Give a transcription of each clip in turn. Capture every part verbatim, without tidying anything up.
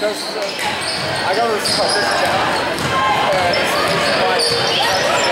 Because uh, I got this this challenge. Uh, this, this is my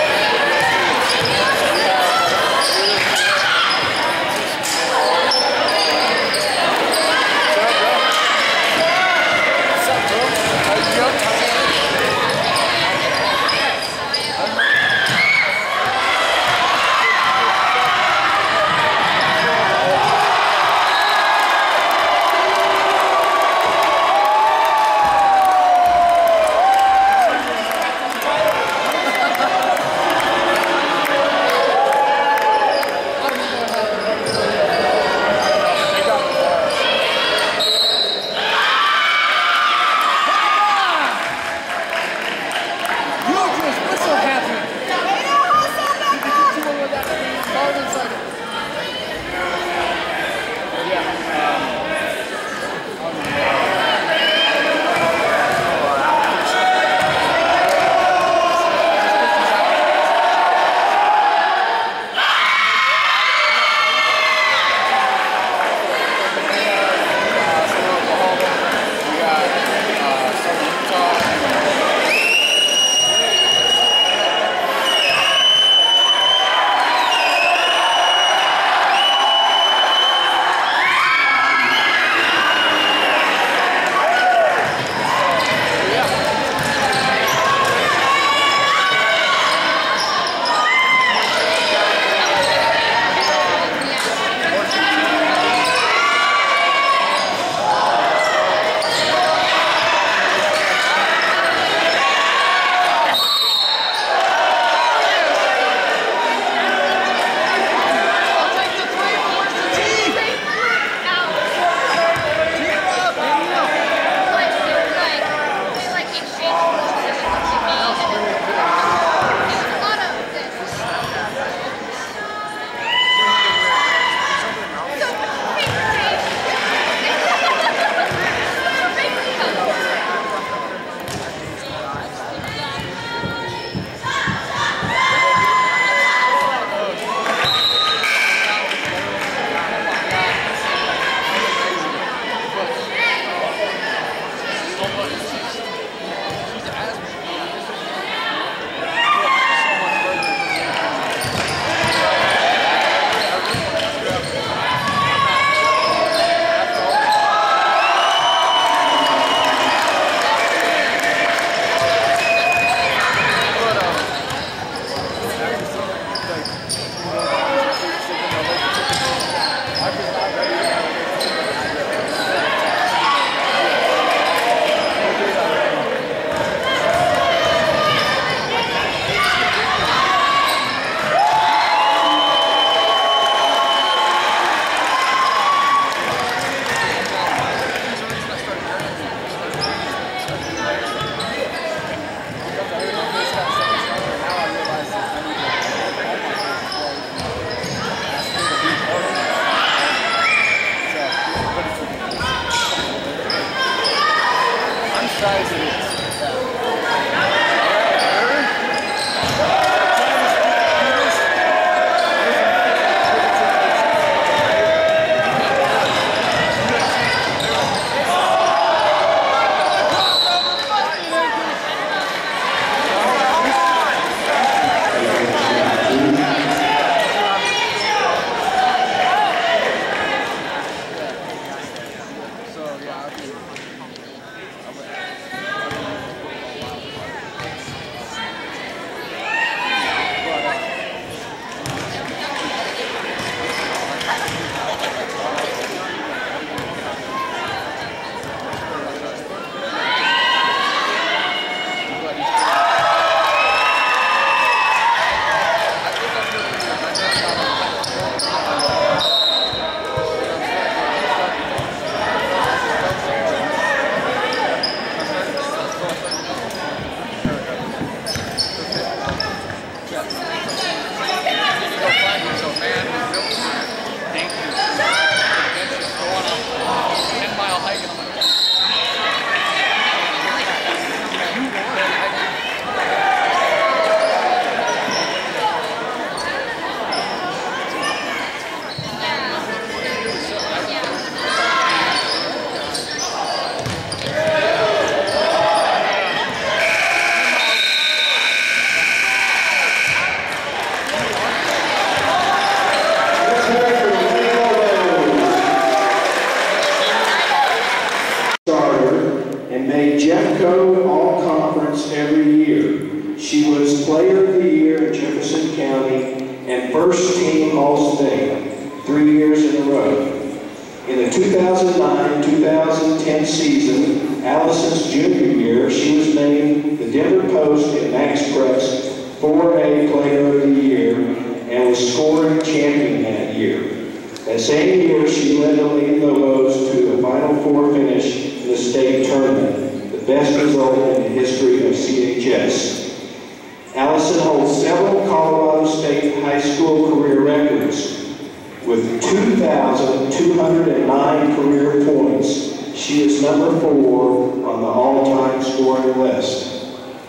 Jeffco All-Conference every year. She was Player of the Year in Jefferson County and First Team All-State three years in a row. In the two thousand nine two thousand ten season, Allison's junior year, she was named the Denver Post and Max Press four A Player of the Year and was scoring champion that year. That same year, she led the Lady Lobos to a Final Four finish in the state tournament, the best result in the history of C H S. Allison holds several Colorado State high school career records. With two thousand two hundred nine career points, she is number four on the all-time scoring list.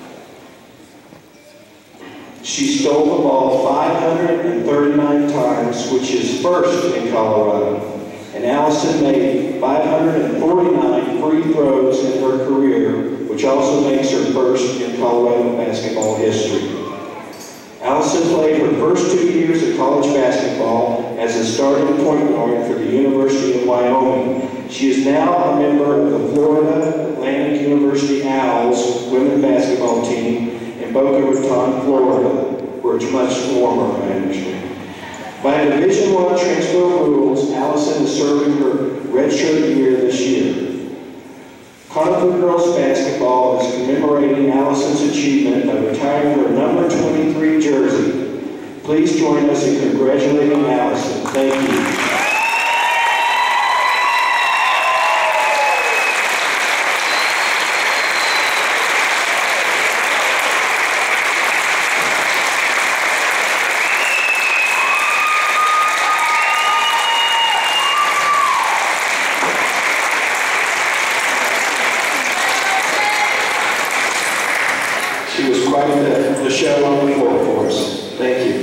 She stole the ball five hundred thirty-nine times, which is first in Colorado. And Allison made five hundred forty-nine free throws in her career, which also makes her first in Colorado basketball history. Allison played her first two years of college basketball as a starting point guard for the University of Wyoming. She is now a member of the Florida Atlantic University Owls women's basketball team in Boca Raton, Florida, where it's much warmer, I understand. By Division One transfer rules, Allison is serving her redshirt year this year. Conifer Girls Basketball is commemorating Allison's achievement by retiring her number twenty-three jersey. Please join us in congratulating Allison. Thank you. She was quite the, the show on the floor for us. Thank you.